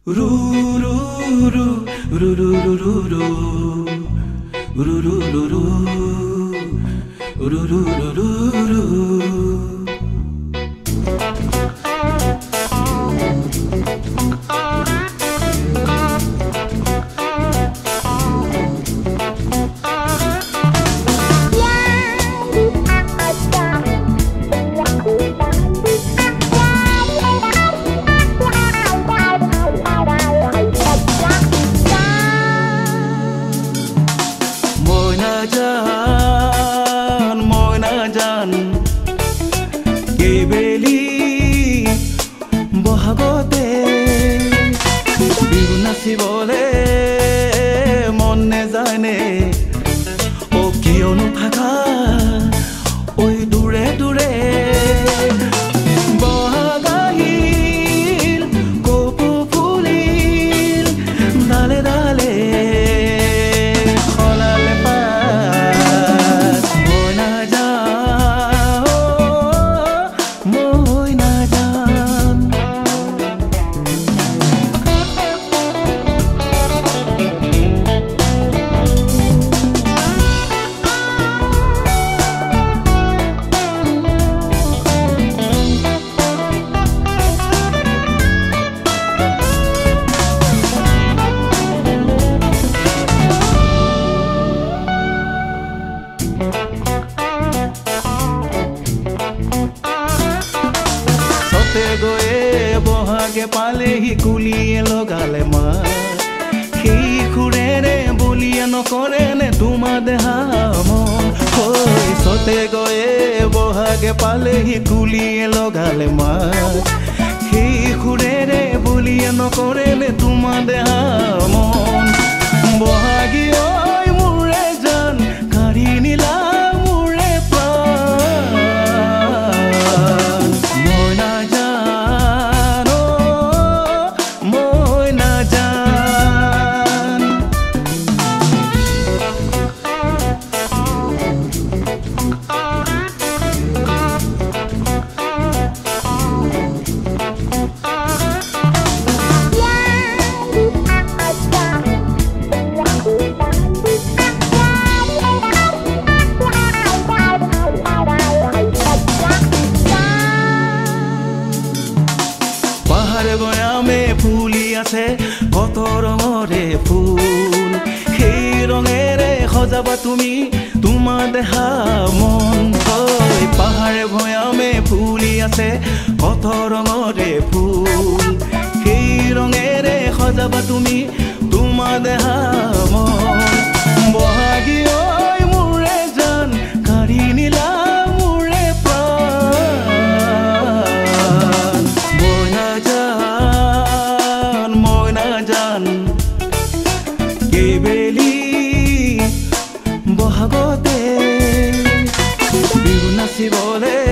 বহাগতে বিহু নাচিবলে মন নেজানে ও কিয়নো থাকা ঐ দূৰে দূৰে বহাগ আহিল কপৌ ফুলিল ডালে ডালে সলালে পাত মই নাযাওঁ মই নাযাওঁ গয়ে বহাগে পালেহি কুলিয়ে লগালে মাত সেই সুৰেৰে বলিয়া নকৰেনে তোমাৰ দেহা মন হৈ সতে গয়ে বহাগে পালেহি কুলিয়ে লগালে মাত সেই সুৰেৰে বলিয়া নকৰেনে তোমাৰ দেহা মন বহাগী ঐ মোৰে জান কাঢ়ি নিলা মোৰে প্ৰাণ মই নাজানো মই নাজান পাহাৰে গয়ামে ফুলি আছে কত ৰঙৰে ফুল সেই ৰঙেৰে সজাবা তুমি তোমাৰ দেহা মন হৈ পাহাৰে ভৈয়ামে ফুলি আছে কত ৰঙৰে ফুল সেই ৰঙেৰে সজাবা তুমি তোমাৰ দেহা মন বহাগী ঐ মোৰে জান কাঢ়ি নিলা মোৰে প্ৰাণ মই নাজান কেবেলি বহাগতে বিহু নাচিবলে